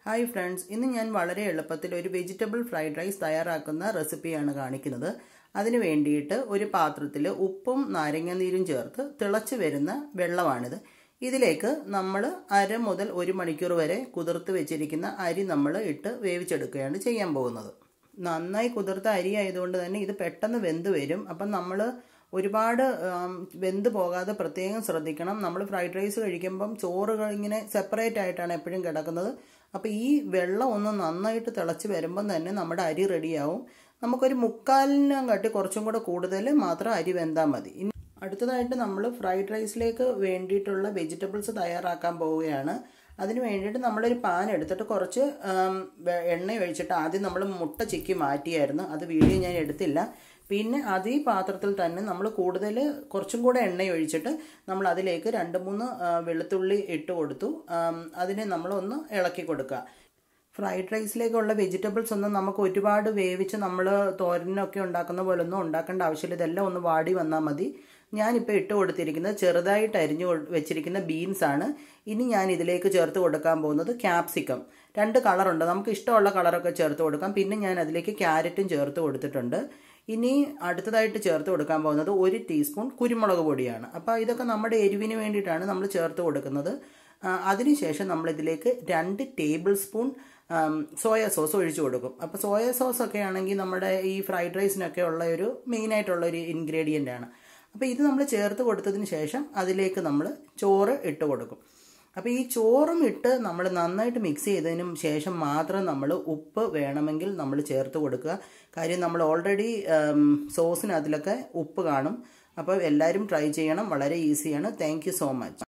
Hi friends, ഇന്ന് ഞാൻ വളരെ എളുപ്പത്തിൽ ഒരു വെജിറ്റബിൾ ഫ്രൈഡ് റൈസ് തയ്യാറാക്കുന്ന റെസിപ്പിയാണ് കാണിക്കുന്നത്. അതിനു വേണ്ടിയിട്ട് ഒരു പാത്രത്തിൽ ഉപ്പും നാരങ്ങാനീരും ചേർത്ത് തിളച്ച് വരുന്ന വെള്ളമാണിത്. ഇതിലേക്ക് നമ്മൾ 1/2 മുതൽ 1 മണിക്കൂർ വരെ കുതിർത്ത് വെച്ചിരിക്കുന്ന അരി നമ്മൾ ഇട്ട് വേവിച്ചെടുക്കുകയാണ് ചെയ്യാൻ പോകുന്നത്. നന്നായി കുതിർത്ത അരി ആയതുകൊണ്ട് തന്നെ ഇത് പെട്ടെന്ന് വെന്ത് വരും. അപ്പം നമ്മൾ ഒരുപാട് വെന്ത് പോകാതെ പ്രത്യേകം ശ്രദ്ധിക്കണം. നമ്മൾ ഫ്രൈഡ് റൈസ് കഴിക്കുമ്പം ചോറുകൾ ഇങ്ങനെ സെപ്പറേറ്റ് ആയിട്ടാണ് എപ്പോഴും കിടക്കുന്നത്. അപ്പോൾ ഈ വെള്ളം ഒന്ന് നന്നായിട്ട് തിളച്ച് വരുമ്പം തന്നെ നമ്മുടെ അരി റെഡിയാവും. നമുക്കൊരു 3/4 കട്ടി കുറച്ചും കൂടെ കൂടുതൽ മാത്രം അരി വെന്താൽ മതി. ഇനി അടുത്തതായിട്ട് നമ്മൾ ഫ്രൈഡ് റൈസിലേക്ക് വേണ്ടിയിട്ടുള്ള വെജിറ്റബിൾസ് തയ്യാറാക്കാൻ പോവുകയാണ്. അതിന് വേണ്ടിയിട്ട് നമ്മളൊരു പാൻ എടുത്തിട്ട് കുറച്ച് എണ്ണ ഒഴിച്ചിട്ട് ആദ്യം നമ്മൾ മുട്ട ചിക്കി മാറ്റിയായിരുന്നു. അത് വീഡിയോ ഞാൻ എടുത്തില്ല. പിന്നെ അതേ പാത്രത്തിൽ തന്നെ നമ്മൾ കുറച്ചും കൂടെ എണ്ണ ഒഴിച്ചിട്ട് നമ്മൾ അതിലേക്ക് 2-3 വെളുത്തുള്ളി ഇട്ട് കൊടുത്തു. അതിനെ നമ്മളൊന്ന് ഇളക്കി കൊടുക്കുക. ഫ്രൈഡ് റൈസിലേക്കുള്ള വെജിറ്റബിൾസ് ഒന്നും നമുക്ക് ഒരുപാട് വേവിച്ച് നമ്മൾ തോരനൊക്കെ ഉണ്ടാക്കുന്ന പോലെ ഒന്നും ഉണ്ടാക്കേണ്ട ആവശ്യമില്ല. ഇതെല്ലാം ഒന്ന് വാടി വന്നാൽ മതി. ഞാനിപ്പോൾ ഇട്ട് കൊടുത്തിരിക്കുന്നത് ചെറുതായിട്ട് അരിഞ്ഞു വെച്ചിരിക്കുന്ന ബീൻസാണ്. ഇനി ഞാൻ ഇതിലേക്ക് ചേർത്ത് കൊടുക്കാൻ പോകുന്നത് ക്യാപ്സിക്കം. 2 കളറുണ്ട്, നമുക്ക് ഇഷ്ടമുള്ള കളറൊക്കെ ചേർത്ത് കൊടുക്കാം. പിന്നെ ഞാൻ അതിലേക്ക് ക്യാരറ്റും ചേർത്ത് കൊടുത്തിട്ടുണ്ട്. ഇനി അടുത്തതായിട്ട് ചേർത്ത് കൊടുക്കാൻ പോകുന്നത് 1 ടീസ്പൂൺ കുരുമുളക് പൊടിയാണ്. അപ്പോൾ ഇതൊക്കെ നമ്മുടെ എരിവിന് വേണ്ടിയിട്ടാണ് നമ്മൾ ചേർത്ത് കൊടുക്കുന്നത്. അതിനുശേഷം നമ്മളിതിലേക്ക് 2 ടേബിൾ സ്പൂൺ സോയ സോസ് ഒഴിച്ചു കൊടുക്കും. അപ്പോൾ സോയ സോസ് ഒക്കെ ആണെങ്കിൽ നമ്മുടെ ഈ ഫ്രൈഡ് റൈസിനൊക്കെ ഉള്ള ഒരു മെയിനായിട്ടുള്ള ഒരു ഇൻഗ്രീഡിയൻ്റ് ആണ്. അപ്പോൾ ഇത് നമ്മൾ ചേർത്ത് കൊടുത്തതിന് ശേഷം അതിലേക്ക് നമ്മൾ ചോറ് ഇട്ട് കൊടുക്കും. അപ്പോൾ ഈ ചോറും ഇട്ട് നമ്മൾ നന്നായിട്ട് മിക്സ് ചെയ്തതിനും ശേഷം മാത്രം നമ്മൾ ഉപ്പ് വേണമെങ്കിൽ നമ്മൾ ചേർത്ത് കൊടുക്കുക. കാര്യം നമ്മൾ ഓൾറെഡി സോസിന് അതിലൊക്കെ ഉപ്പ് കാണും. അപ്പോൾ എല്ലാവരും ട്രൈ ചെയ്യണം. വളരെ ഈസിയാണ്. Thank you so much.